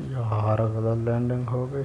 यार गलत लैंडिंग हो गई।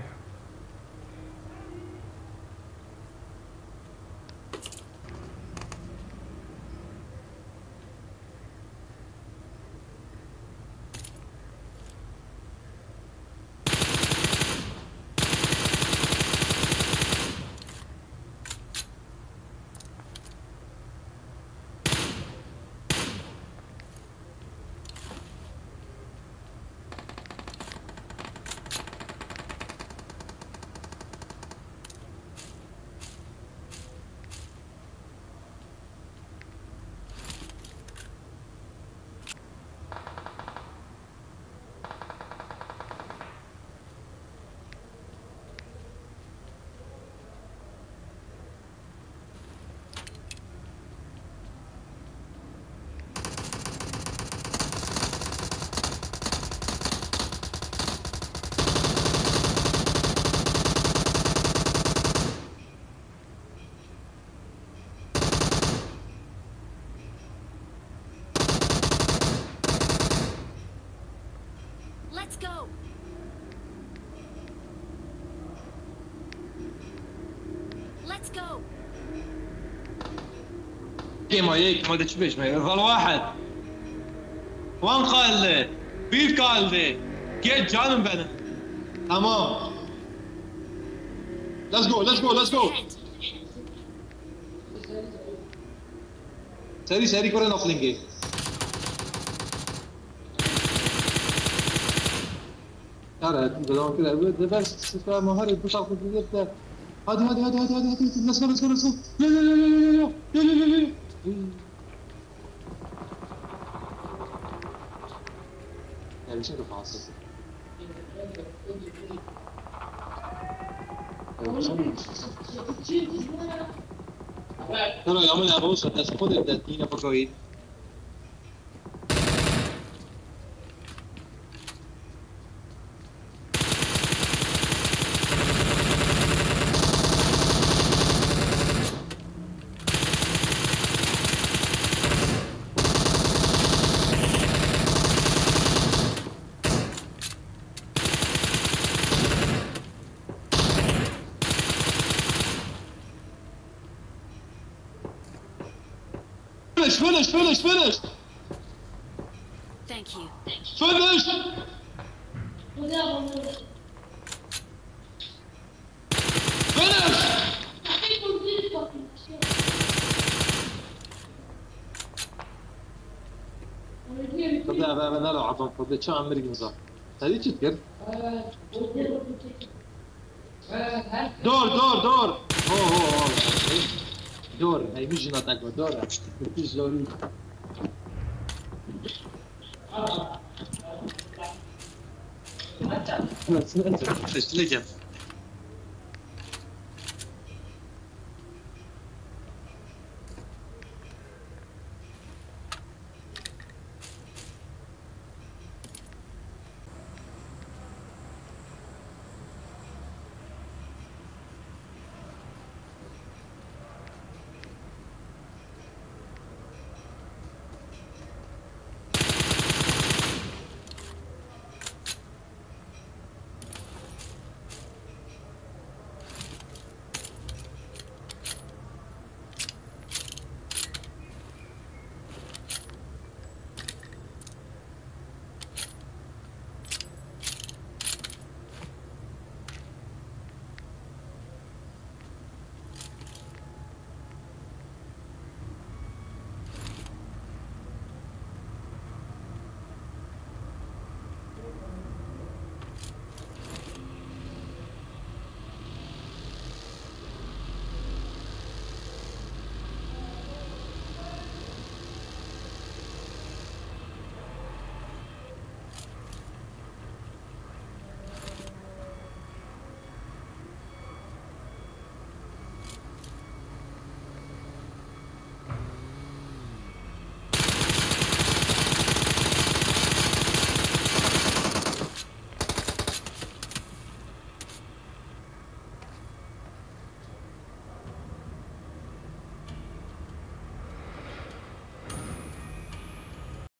Let's go. Let's go. ما يك ما دش بيش ما يغل واحد وين قال بيت قال لي جيت جانم بنا تمام let's go سري كورن اوفلينج يا بدون كده بس مهارة بتاعك كده هادي let's go يلا يعني شنو فاصل ترى يوم انا بوصل بس خذ الدينا فوقي Finish! Thank you. Finish! طب لا انا عطوا طب شو عم مرق نظام هذه تذكر دور دور هي مش جناتك دور مش دوري بس ليجن